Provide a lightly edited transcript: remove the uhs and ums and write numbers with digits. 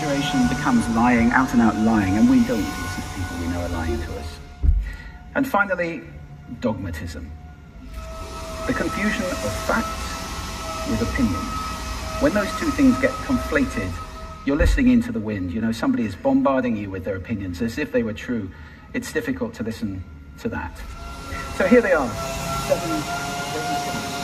exaggeration becomes lying, out and out lying, and we don't want to listen to people we know are lying to us. And finally, dogmatism. The confusion of facts with opinions. When those two things get conflated, you're listening into the wind. You know, somebody is bombarding you with their opinions as if they were true. It's difficult to listen to that. So here they are, 7 sins.